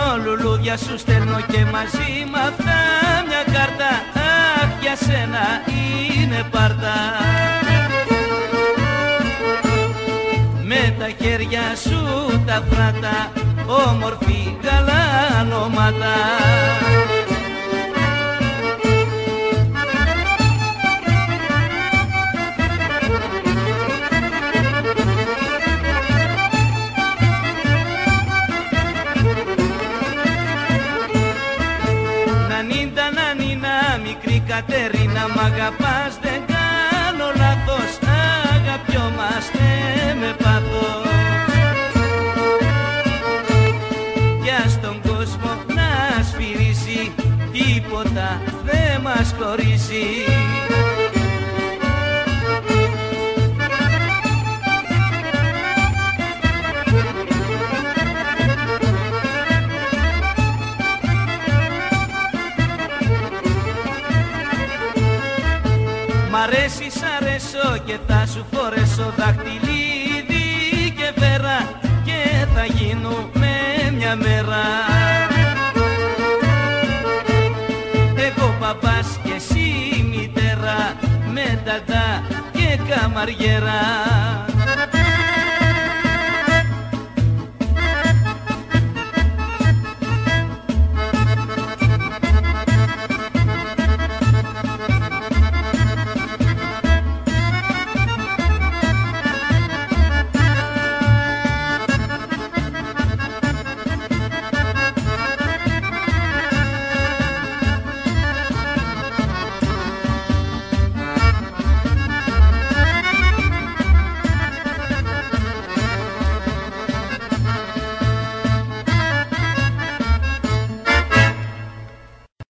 λουλούδια σου στέλνω και μαζί μ' αυτά μια κάρτα. Αχ, για σένα είναι πάρτα. Με τα χέρια σου τα φράτα, όμορφη γαλανόματα. Μικρή Κατερίνα, μ' αγαπάς, δεν κάνω λάθος. Αγαπιόμαστε με πάθος. Για στον κόσμο να σφυρίζει, τίποτα δεν μας χωρίζει. Μ' αρέσεις, αρέσω και θα σου φορέσω δαχτυλίδι και βέρα και θα γίνουμε μια μέρα. Εγώ παπάς και εσύ μητέρα, με τατά και καμαριέρα.